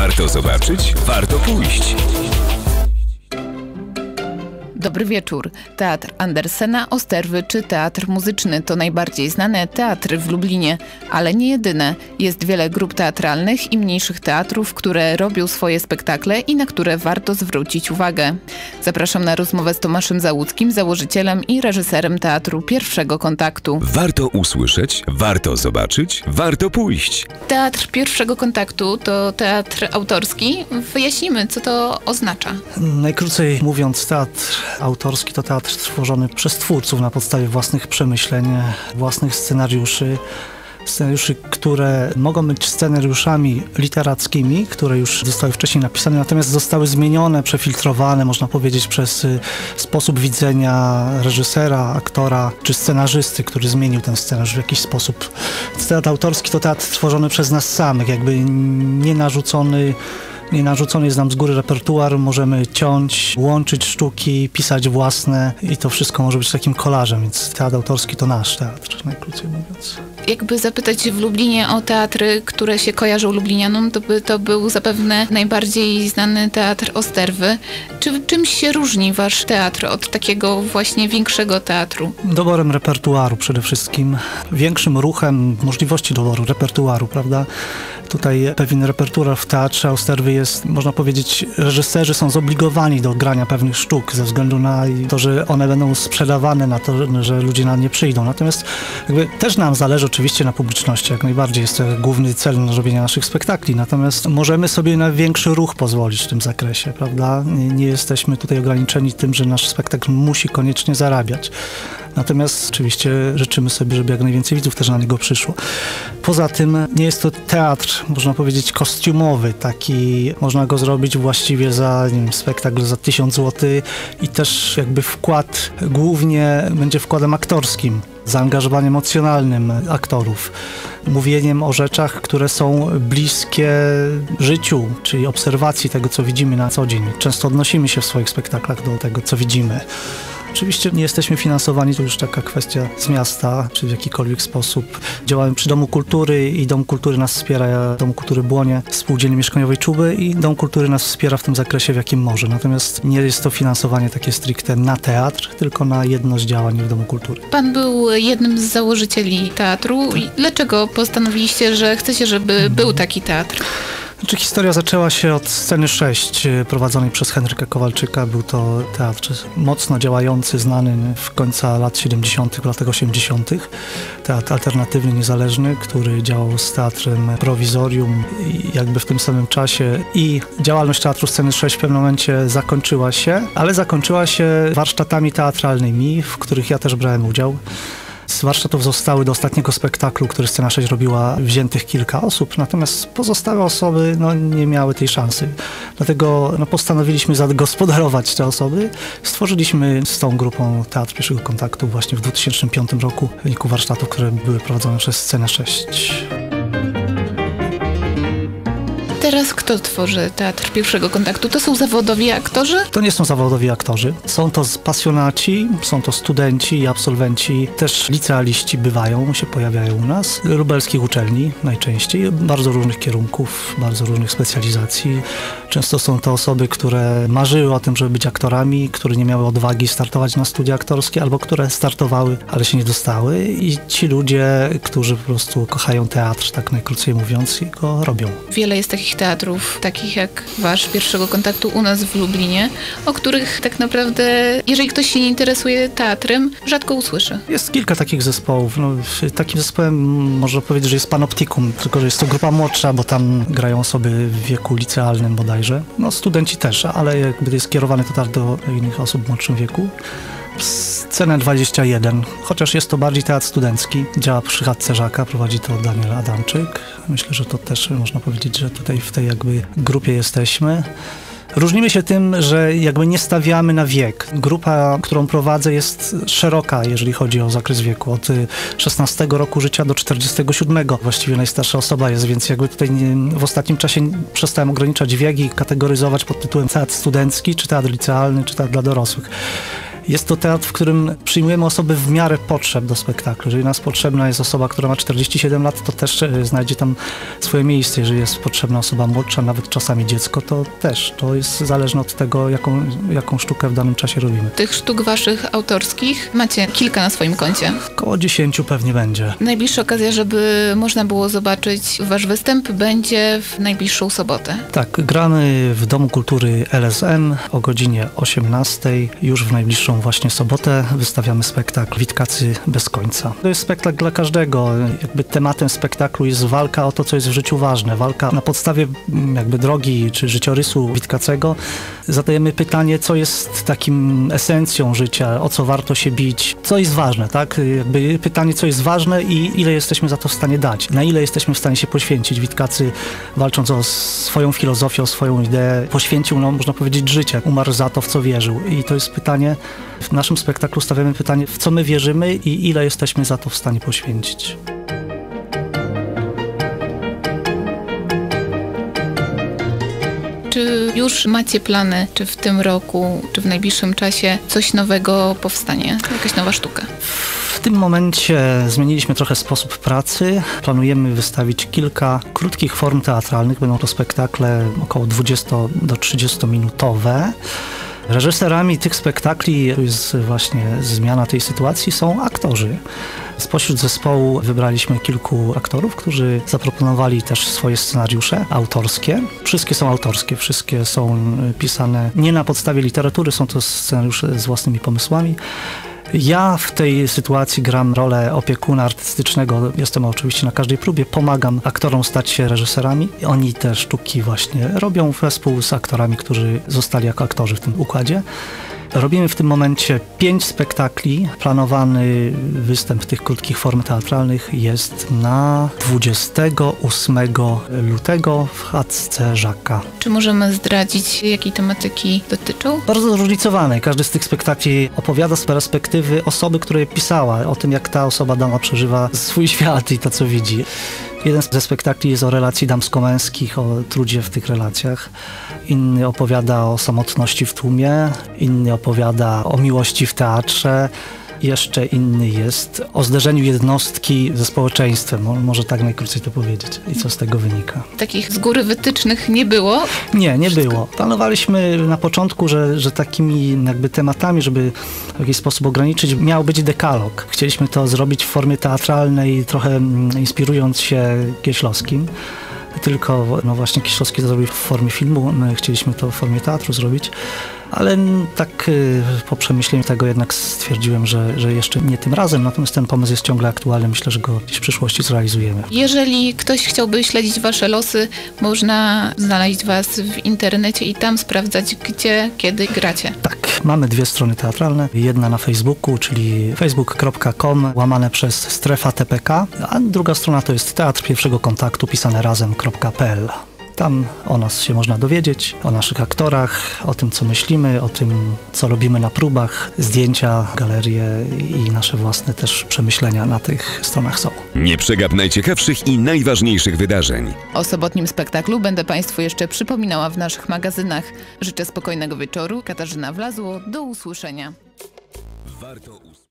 Warto zobaczyć, warto pójść. Dobry wieczór. Teatr Andersena, Osterwy czy Teatr Muzyczny to najbardziej znane teatry w Lublinie, ale nie jedyne. Jest wiele grup teatralnych i mniejszych teatrów, które robią swoje spektakle i na które warto zwrócić uwagę. Zapraszam na rozmowę z Tomaszem Załuckim, założycielem i reżyserem Teatru Pierwszego Kontaktu. Warto usłyszeć, warto zobaczyć, warto pójść. Teatr Pierwszego Kontaktu to teatr autorski. Wyjaśnimy, co to oznacza. Najkrócej mówiąc, teatr autorski to teatr stworzony przez twórców na podstawie własnych przemyśleń, własnych scenariuszy, które mogą być scenariuszami literackimi, które już zostały wcześniej napisane, natomiast zostały zmienione, przefiltrowane, można powiedzieć, przez sposób widzenia reżysera, aktora czy scenarzysty, który zmienił ten scenariusz w jakiś sposób. Teatr autorski to teatr stworzony przez nas samych, jakby nie narzucony jest nam z góry repertuar, możemy ciąć, łączyć sztuki, pisać własne i to wszystko może być takim kolażem, więc teatr autorski to nasz teatr, najkrócej mówiąc. Jakby zapytać w Lublinie o teatry, które się kojarzą lublinianom, to by to był zapewne najbardziej znany teatr Osterwy. Czy czymś się różni wasz teatr od takiego właśnie większego teatru? Doborem repertuaru przede wszystkim, większym ruchem, możliwości doboru repertuaru, prawda? Tutaj pewien repertuar w teatrze Osterwy jest, można powiedzieć, reżyserzy są zobligowani do grania pewnych sztuk ze względu na to, że one będą sprzedawane, na to, że ludzie na nie przyjdą. Natomiast jakby też nam zależy oczywiście na publiczności, jak najbardziej jest to główny cel na robienia naszych spektakli. Natomiast możemy sobie na większy ruch pozwolić w tym zakresie, prawda? Nie jesteśmy tutaj ograniczeni tym, że nasz spektakl musi koniecznie zarabiać. Natomiast oczywiście życzymy sobie, żeby jak najwięcej widzów też na niego przyszło. Poza tym nie jest to teatr, można powiedzieć, kostiumowy. Taki można go zrobić właściwie za, nie wiem, spektakl za 1000 zł i też jakby wkład głównie będzie wkładem aktorskim, zaangażowaniem emocjonalnym aktorów, mówieniem o rzeczach, które są bliskie życiu, czyli obserwacji tego, co widzimy na co dzień. Często odnosimy się w swoich spektaklach do tego, co widzimy. Oczywiście nie jesteśmy finansowani, to już taka kwestia z miasta, czy w jakikolwiek sposób. Działamy przy Domu Kultury i Dom Kultury nas wspiera, Dom Kultury Błonie, Spółdzielni Mieszkaniowej Czuby i Dom Kultury nas wspiera w tym zakresie, w jakim może. Natomiast nie jest to finansowanie takie stricte na teatr, tylko na jedno z działań w Domu Kultury. Pan był jednym z założycieli teatru. I dlaczego postanowiliście, że chcecie, żeby był taki teatr? Znaczy, historia zaczęła się od Sceny 6 prowadzonej przez Henryka Kowalczyka. Był to teatr mocno działający, znany w końca lat 70., w latach 80. Teatr alternatywny, niezależny, który działał z teatrem Prowizorium i jakby w tym samym czasie i działalność Teatru Sceny 6 w pewnym momencie zakończyła się, ale zakończyła się warsztatami teatralnymi, w których ja też brałem udział. Z warsztatów zostały do ostatniego spektaklu, który Scena 6 robiła, wziętych kilka osób, natomiast pozostałe osoby nie miały tej szansy. Dlatego postanowiliśmy zagospodarować te osoby. Stworzyliśmy z tą grupą Teatr Pierwszego Kontaktu właśnie w 2005 roku w wyniku warsztatów, które były prowadzone przez Scenę 6. Teraz kto tworzy Teatr Pierwszego Kontaktu? To są zawodowi aktorzy? To nie są zawodowi aktorzy. Są to pasjonaci, są to studenci i absolwenci, też licealiści bywają, się pojawiają u nas. Lubelskich uczelni najczęściej, bardzo różnych kierunków, bardzo różnych specjalizacji. Często są to osoby, które marzyły o tym, żeby być aktorami, które nie miały odwagi startować na studia aktorskie, albo które startowały, ale się nie dostały. I ci ludzie, którzy po prostu kochają teatr, tak najkrócej mówiąc, i go robią. Wiele jest takich teatrów, takich jak wasz Pierwszego Kontaktu u nas w Lublinie, o których tak naprawdę, jeżeli ktoś się nie interesuje teatrem, rzadko usłyszy. Jest kilka takich zespołów. Takim zespołem można powiedzieć, że jest Panoptikum, tylko że jest to grupa młodsza, bo tam grają osoby w wieku licealnym bodajże. Studenci też, ale jakby jest kierowany to tak do innych osób w młodszym wieku. Scenę 21, chociaż jest to bardziej teatr studencki, działa przy chatce Żaka, prowadzi to Daniel Adamczyk. Myślę, że to też można powiedzieć, że tutaj w tej jakby grupie jesteśmy. Różnimy się tym, że jakby nie stawiamy na wiek. Grupa, którą prowadzę, jest szeroka, jeżeli chodzi o zakres wieku. Od 16 roku życia do 47 właściwie najstarsza osoba jest, więc jakby tutaj w ostatnim czasie przestałem ograniczać wiek i kategoryzować pod tytułem teatr studencki, czy teatr licealny, czy teatr dla dorosłych. Jest to teatr, w którym przyjmujemy osoby w miarę potrzeb do spektaklu. Jeżeli nas potrzebna jest osoba, która ma 47 lat, to też znajdzie tam swoje miejsce. Jeżeli jest potrzebna osoba młodsza, nawet czasami dziecko, to też. To jest zależne od tego, jaką sztukę w danym czasie robimy. Tych sztuk waszych autorskich macie kilka na swoim koncie. Około 10 pewnie będzie. Najbliższa okazja, żeby można było zobaczyć wasz występ, będzie w najbliższą sobotę. Tak, gramy w Domu Kultury LSM o godzinie 18. Już w najbliższą właśnie sobotę wystawiamy spektakl Witkacy bez końca. To jest spektakl dla każdego. Jakby tematem spektaklu jest walka o to, co jest w życiu ważne. Walka na podstawie jakby drogi czy życiorysu Witkacego. Zadajemy pytanie, co jest takim esencją życia, o co warto się bić, co jest ważne, tak? Jakby pytanie, co jest ważne i ile jesteśmy za to w stanie dać, na ile jesteśmy w stanie się poświęcić. Witkacy, walcząc o swoją filozofię, o swoją ideę, poświęcił, można powiedzieć, życie. Umarł za to, w co wierzył. I to jest pytanie, w naszym spektaklu stawiamy pytanie, w co my wierzymy i ile jesteśmy za to w stanie poświęcić. Czy już macie plany, czy w tym roku, czy w najbliższym czasie coś nowego powstanie? Jakaś nowa sztuka? W tym momencie zmieniliśmy trochę sposób pracy. Planujemy wystawić kilka krótkich form teatralnych. Będą to spektakle około 20 do 30 minutowe. Reżyserami tych spektakli, to jest właśnie zmiana tej sytuacji, są aktorzy. Spośród zespołu wybraliśmy kilku aktorów, którzy zaproponowali też swoje scenariusze autorskie. Wszystkie są autorskie, wszystkie są pisane nie na podstawie literatury, są to scenariusze z własnymi pomysłami. Ja w tej sytuacji gram rolę opiekuna artystycznego. Jestem oczywiście na każdej próbie, pomagam aktorom stać się reżyserami. Oni te sztuki właśnie robią wespół z aktorami, którzy zostali jako aktorzy w tym układzie. Robimy w tym momencie 5 spektakli. Planowany występ tych krótkich form teatralnych jest na 28 lutego w chatce Żaka. Czy możemy zdradzić, jakiej tematyki dotyczą? Bardzo zróżnicowane. Każdy z tych spektakli opowiada z perspektywy osoby, która je pisała, o tym, jak ta osoba dana przeżywa swój świat i to, co widzi. Jeden ze spektakli jest o relacji damsko-męskich, o trudzie w tych relacjach. Inny opowiada o samotności w tłumie, inny opowiada o miłości w teatrze. Jeszcze inny jest o zderzeniu jednostki ze społeczeństwem. Może tak najkrócej to powiedzieć. I co z tego wynika? Takich z góry wytycznych nie było? Nie było. Planowaliśmy na początku, że takimi jakby tematami, żeby w jakiś sposób ograniczyć, miał być dekalog. Chcieliśmy to zrobić w formie teatralnej, trochę inspirując się Kieślowskim. Tylko właśnie Kieślowski to zrobił w formie filmu, my chcieliśmy to w formie teatru zrobić. Ale tak po przemyśleniu tego jednak stwierdziłem, że jeszcze nie tym razem, natomiast ten pomysł jest ciągle aktualny. Myślę, że go gdzieś w przyszłości zrealizujemy. Jeżeli ktoś chciałby śledzić wasze losy, można znaleźć was w internecie i tam sprawdzać, gdzie, kiedy gracie. Tak, mamy 2 strony teatralne. Jedna na Facebooku, czyli facebook.com/strefa.tpk, a druga strona to jest Teatr Pierwszego Kontaktu, pisane razem.pl. Tam o nas się można dowiedzieć, o naszych aktorach, o tym, co myślimy, o tym, co robimy na próbach. Zdjęcia, galerie i nasze własne też przemyślenia na tych stronach są. Nie przegap najciekawszych i najważniejszych wydarzeń. O sobotnim spektaklu będę Państwu jeszcze przypominała w naszych magazynach. Życzę spokojnego wieczoru. Katarzyna Wlazło, do usłyszenia. Warto